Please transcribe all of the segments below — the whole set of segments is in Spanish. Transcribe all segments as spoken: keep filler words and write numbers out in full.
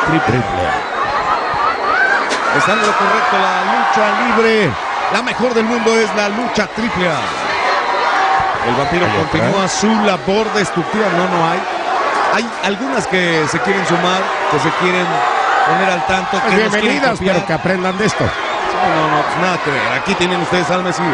triple. Está en lo correcto la lucha libre. La mejor del mundo es la lucha triple A. El vampiro continúa su labor destructiva. No, no hay. Hay algunas que se quieren sumar, que se quieren poner al tanto. Pues que bienvenidas, pero que aprendan de esto. No, no, pues nada que ver. Aquí tienen ustedes al Mesías.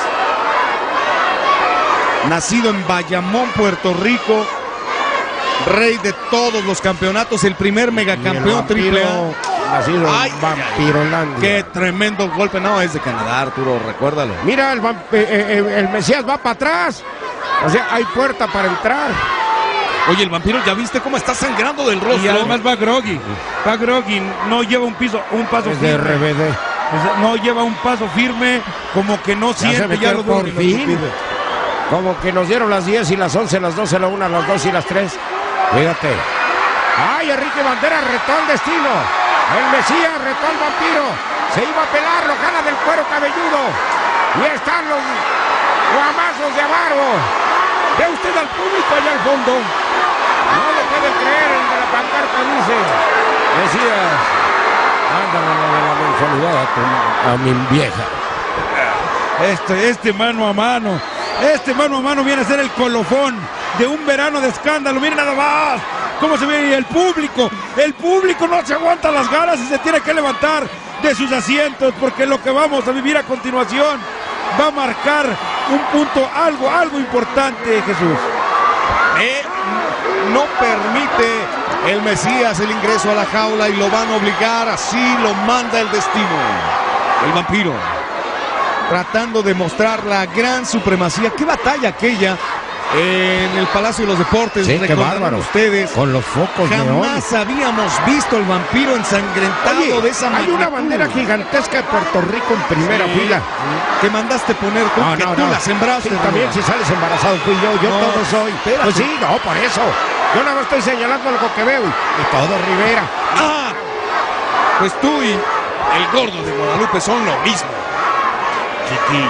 Nacido en Bayamón, Puerto Rico. Rey de todos los campeonatos. El primer megacampeón triple A. Nacido en Vampirolandia. Qué tremendo golpe. No, es de Canadá, Arturo, recuérdalo. Mira, el, eh, eh, el Mesías va para atrás. O sea, hay puerta para entrar. Oye, el vampiro, ¿ya viste cómo está sangrando del rostro? Y además va groggy. Va groggy. No lleva un piso, un paso Es firme. de R B D. No lleva un paso firme, como que no Ya siente se ya metió lo por duro. fin. Como que nos dieron las diez y las once, las doce, la una, las dos y las tres. Fíjate. ¡Ay, Enrique Banderas retó al destino! El Mesías retó al vampiro. Se iba a pelar, lo jala del cuero cabelludo. Y están los guamazos de Avaro. Ve usted al público allá al fondo. No lo puede creer, el de la pancarta dice: Mesías, ándale de la mensualidad a, tu, a mi vieja. Este, este mano a mano. Este mano a mano viene a ser el colofón de un verano de escándalo. Miren nada más cómo se ve el público. El público no se aguanta las ganas y se tiene que levantar de sus asientos, porque lo que vamos a vivir a continuación va a marcar un punto, algo, algo importante, Jesús. Eh, no permite el Mesías el ingreso a la jaula y lo van a obligar, así lo manda el destino. El vampiro tratando de mostrar la gran supremacía. Qué batalla aquella en el Palacio de los Deportes. Sí, qué bárbaro. Ustedes con los focos jamás neón. habíamos visto el vampiro ensangrentado. Oye, de esa hay magnitud. una bandera gigantesca de Puerto Rico en primera Sí, fila. que mandaste poner tú, No, que no, tú no. la sembraste. Sí, también si sales embarazado fui yo, yo No, todo soy. espérate. Pues sí, no, por eso. Yo nada más estoy señalando algo que veo y, y todo Rivera. Ah, pues tú y el gordo de Guadalupe son lo mismo. Chiquillo.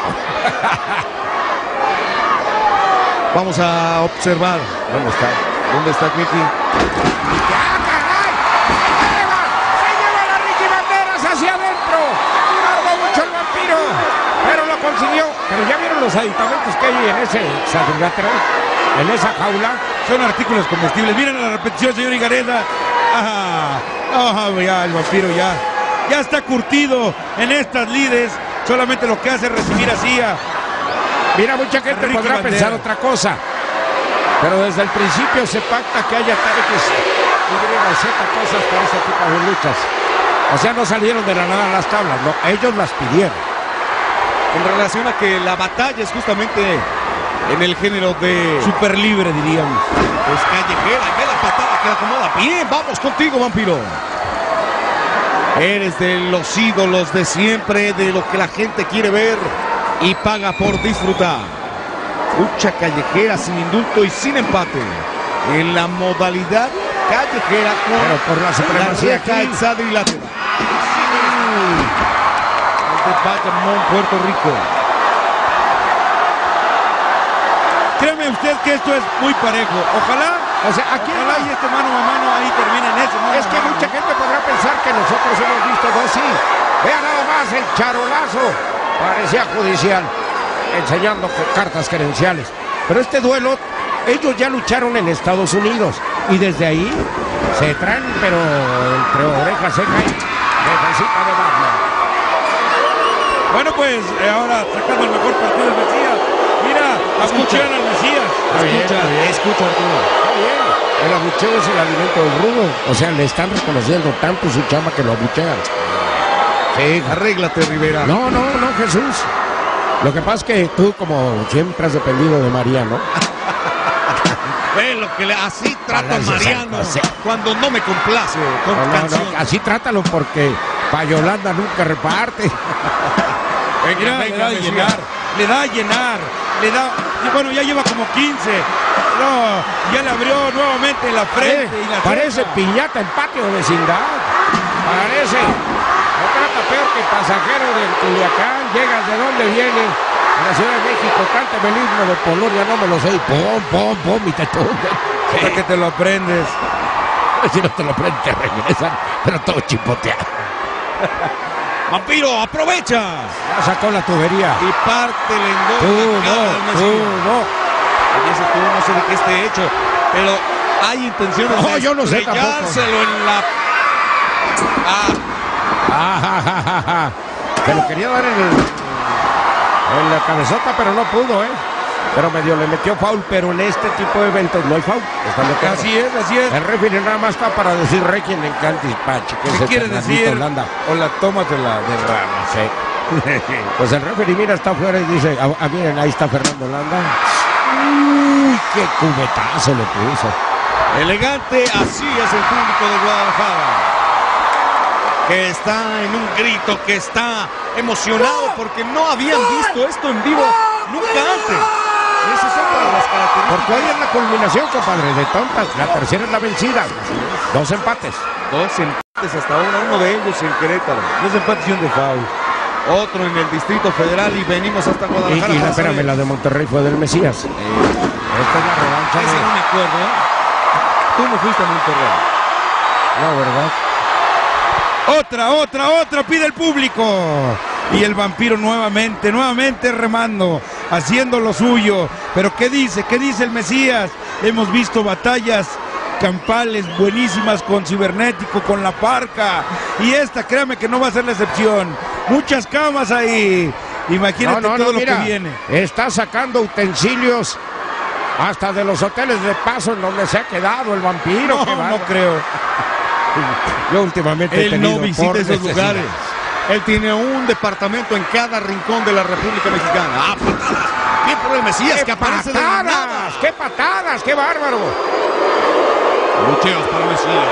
Vamos a observar. ¿Dónde está? ¿Dónde está Kiki? ¡Ya, caray! ¡Se lleva! ¡Se lleva la Ricky Banderas hacia adentro! Tardó mucho el vampiro, pero lo consiguió. Pero ya vieron los aditamentos que hay en ese cuadrilátero, en esa jaula. Son artículos comestibles. Miren la repetición, señor Higareda. Ah, ah, ya el vampiro ya, ya está curtido en estas lides. Solamente lo que hace es recibir así a... Mira, mucha gente Ricky podrá Bandera. pensar otra cosa, pero desde el principio se pacta que haya X, Y, Z cosas para ese tipo de luchas. O sea, no salieron de la nada las tablas, no, ellos las pidieron. En relación a que la batalla es justamente en el género de Super libre, diríamos. pues, callejera. Ve la patada que la acomoda. Bien, vamos contigo, vampiro. Eres de los ídolos de siempre, de lo que la gente quiere ver y paga por disfrutar. Lucha callejera sin indulto y sin empate. En la modalidad callejera con Pero por la supremacía reja aquí. alzada y lateral. De Bayamón, Puerto Rico. Créame usted que esto es muy parejo. Ojalá, O sea, aquí ojalá y este mano a mano ahí termine en ese mano es que a mano. mucha gente podrá pensar que nosotros hemos visto dos, sí. Vea nada más el charolazo, parecía judicial, enseñando cartas credenciales. Pero este duelo, ellos ya lucharon en Estados Unidos y desde ahí se traen, pero entre oreja seca y defensita de Batman. Bueno, pues eh, ahora sacando el mejor partido del Mesías. Mira, escuchan al Mesías. Está bien, Escucha, está bien. escucha, Arturo. Está bien. El abucheo es el alimento del rudo. O sea, le están reconociendo tanto su chama que lo abuchean. Sí, arréglate, Rivera. No, no, no, Jesús. Lo que pasa es que tú, como siempre, has dependido de Mariano. Ve lo que le, así trato a Balances Mariano al paseo. cuando no me complace con No, no, canciones. no, así trátalo porque pa' Yolanda nunca reparte. Venga, Mira, le venga, da a Mesías. llenar, le da a llenar, le da, y bueno, ya lleva como quince. No, ya le abrió nuevamente la frente y la Parece ceja. piñata en patio de vecindad. Parece. No trata peor que pasajero del Culiacán. Llegas de donde viene. En la Ciudad de México, cántame el himno de Polonia, no me lo sé. Y pom, pom, pom, y te tunde. Hasta que te lo aprendes. Si no te lo prenden, te regresan, pero todo chipoteado. Vampiro aprovecha. Ya sacó la tubería. Y parte el Tú endorse. no, tú no. Ese tú no sé de qué esté hecho, pero hay intenciones No, de yo no sé estrellárselo en la... Ah, Ah, ja, ja, ja, ja. Se lo quería dar en, el, en la cabezota, pero no pudo, ¿eh? Pero medio le metió foul, pero en este tipo de eventos no hay foul. ¿Están de acuerdo? Así es, así es. El referee nada más está para decir Requiem en Cantis Pachi. Que es ¿Qué el quiere Fernandito decir? Holanda. O la tómatela de rama. Sí. Pues el referee mira, está afuera y dice, ah, ah, miren, ahí está Fernando Holanda. Uy, qué cubetazo le puso. elegante, así es el público de Guadalajara, que está en un grito, que está emocionado porque no habían visto esto en vivo nunca antes. Esas son para las características. Porque hoy es la culminación, compadre, de tontas. La tercera es la vencida. Dos empates. Dos empates hasta ahora, uno de ellos en Querétaro, Dos empates y un de foul. otro en el Distrito Federal y venimos hasta Y, Guadalajara. y la, para espérame, saber. la de Monterrey fue del Mesías. Eh, Esta es la revancha ese no de... me acuerdo, ¿eh? Tú no fuiste a Monterrey. No, ¿verdad? Otra, otra, otra, pide el público. Y el vampiro nuevamente, nuevamente remando, haciendo lo suyo. Pero ¿qué dice? ¿Qué dice el Mesías? Hemos visto batallas campales buenísimas con Cibernético, con La Parca. Y esta, créame que no va a ser la excepción. Muchas camas ahí. Imagínate No, no, todo no, lo mira, que viene. está sacando utensilios hasta de los hoteles de paso en donde se ha quedado el vampiro. No, Qué no bárbaro. creo. Yo últimamente he Él tenido no visita por esos necesidad. lugares. Él tiene un departamento en cada rincón de la República Mexicana. ¡Ah, patadas! Bien por el Mesías ¡Qué que aparece de la nada. patadas! ¡Qué patadas! ¡Qué bárbaro! Lucheos para el Mesías.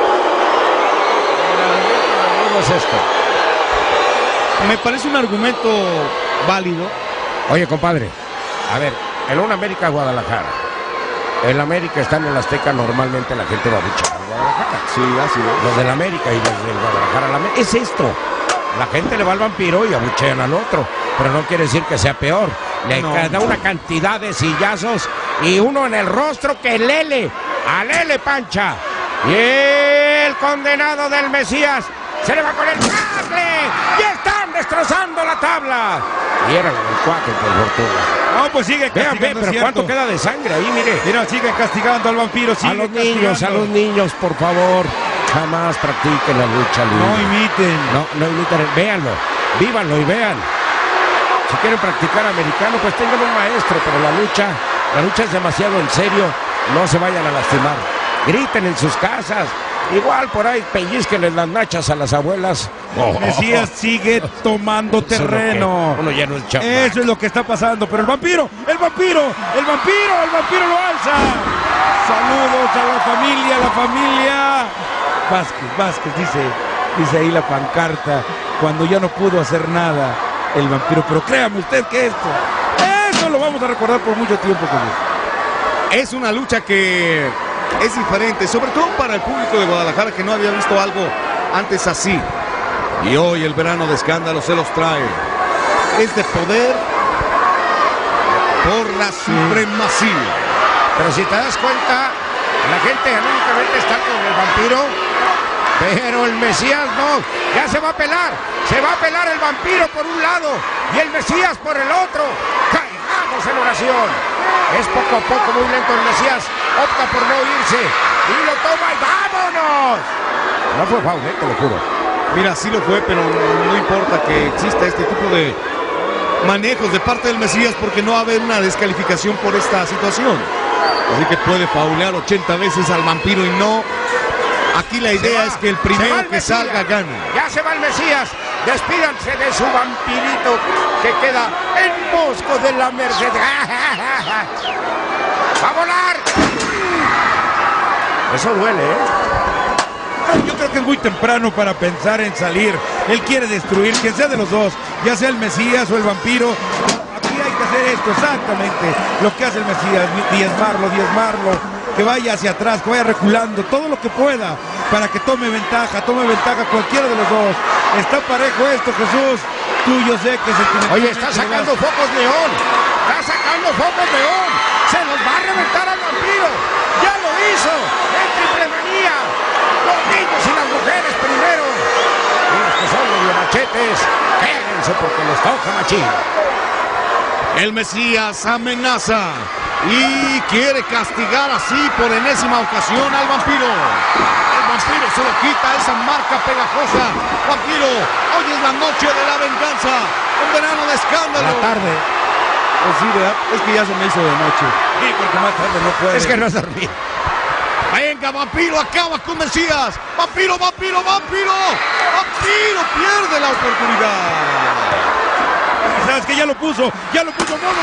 ¿Cómo es esto? Me parece un argumento válido. Oye, compadre, a ver, en una América Guadalajara, el América está en el Azteca, normalmente la gente va a luchar a Guadalajara. Sí, así es. Los del América y los del Guadalajara. La América. Es esto. La gente le va al vampiro y abuchean al otro. Pero no quiere decir que sea peor. Le No. da una cantidad de sillazos y uno en el rostro que Lele. A Lele Pancha. Y el condenado del Mesías se le va con el tackle. Y están destrozando la tabla. Y era el cuatro por fortuna. No, pues sigue Vean, vean, castigando, pero es cuánto cierto. queda de sangre ahí, mire. Mira, sigue castigando al vampiro, sigue A los niños, a castigando. los niños, por favor, jamás practiquen la lucha libre. No imiten. No, no imiten, véanlo, vívanlo y vean. Si quieren practicar americano, pues tengan un maestro, pero la lucha, la lucha es demasiado en serio, no se vayan a lastimar. Griten en sus casas, igual por ahí pellizquenles las nachas a las abuelas. Oh, Mesías sigue tomando eso es lo que terreno. Uno ya no es chamaco. Eso es lo que está pasando. Pero el vampiro, el vampiro, el vampiro, el vampiro lo alza. Saludos a la familia, la familia. Vázquez, Vázquez, dice, dice ahí la pancarta. Cuando ya no pudo hacer nada el vampiro. Pero créame usted que esto, eso lo vamos a recordar por mucho tiempo, Jesús. Es una lucha que es diferente, sobre todo para el público de Guadalajara que no había visto algo antes así. Y hoy el verano de escándalo se los trae. Es de poder por la supremacía. Pero si te das cuenta, la gente anímicamente está con el vampiro, pero el Mesías no. Ya se va a pelar, se va a pelar el vampiro por un lado y el Mesías por el otro. Caigamos en oración. Es poco a poco, muy lento el Mesías, opta por no irse y lo toma y ¡vámonos! No fue foul, eh, te lo juro. Mira, sí lo fue, pero no importa que exista este tipo de manejos de parte del Mesías porque no va a haber una descalificación por esta situación. Así que puede faulear ochenta veces al vampiro y no. Aquí la idea es que el primero que salga gane. Ya se va el Mesías. Despídanse de su vampirito que queda en Mosco de la Merced. ¡Va a volar! Eso duele, ¿eh? Yo creo que es muy temprano para pensar en salir. Él quiere destruir, quien sea de los dos, ya sea el Mesías o el vampiro. Aquí hay que hacer esto, exactamente lo que hace el Mesías, diezmarlo, diezmarlo, que vaya hacia atrás, que vaya reculando, todo lo que pueda, para que tome ventaja, tome ventaja cualquiera de los dos. Está parejo esto, Jesús. Tú yo sé que se tiene... Oye, está sacando focos neón. Está sacando focos neón. Se los va a reventar al vampiro. Ya lo hizo. En triple manía. Los niños y las mujeres primero. Y los que son medio machetes, quédense porque les toca machín. El Mesías amenaza y quiere castigar así por enésima ocasión al vampiro. El vampiro se lo quita esa marca pegajosa. Vampiro, hoy es la noche de la venganza. Un verano de escándalo. La tarde. Pues sí, ¿verdad? Es que ya se me hizo de noche. Sí, porque más tarde no puede. Es que no es dormir. Venga, vampiro, acaba con Mesías. Vampiro, vampiro, vampiro. Vampiro pierde la oportunidad. ¿Sabes que ya lo puso? Ya lo puso. ¡Mono!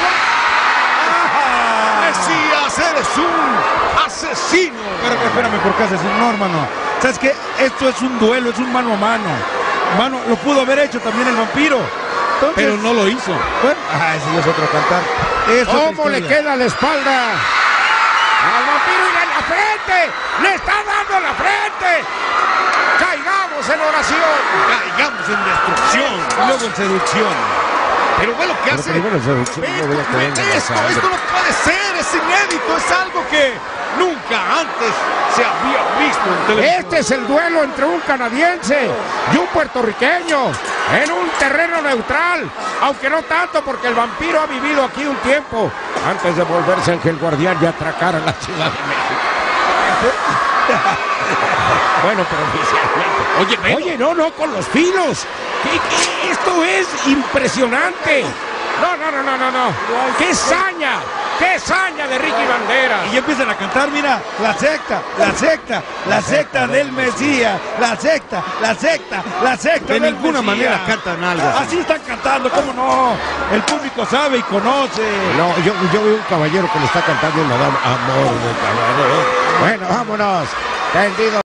¡Ah! Mesías, eres un asesino. Pero espérame, ¿por qué asesino? No, hermano. ¿Sabes qué? Esto es un duelo, es un mano a mano. Mano, lo pudo haber hecho también el vampiro. Entonces, pero no lo hizo. Bueno, ah, ese ya es otro cantar. Es ¿Cómo le queda la espalda al vampiro y en la frente? ¡Le está dando la frente! ¡Caigamos en oración! Caigamos en destrucción. Y luego en seducción. Pero ve lo que Pero hace. primero en seducción, Ve, no voy a ve creer en esto, esa. esto no puede ser, es inédito, es algo que nunca antes se había visto en televisión. Este es el duelo entre un canadiense y un puertorriqueño en un terreno neutral, aunque no tanto porque el vampiro ha vivido aquí un tiempo antes de volverse Ángel Guardián y atracar a la Ciudad de México. Bueno, pero oficialmente. Oye, velo. Oye, no, no, con los filos. ¿Qué, qué? Esto es impresionante. No, no, no, no, no, no. ¡Qué saña! ¡Qué saña de Ricky Banderas! Y ya empiezan a cantar, mira, la secta, la secta, la secta del Mesías, la secta, la secta, la secta De del ninguna Mesías. manera cantan algo así. Así están cantando, ¿cómo no? El público sabe y conoce. No, yo, yo veo un caballero que le está cantando una dama amor de caballero. Bueno, vámonos. Tendido.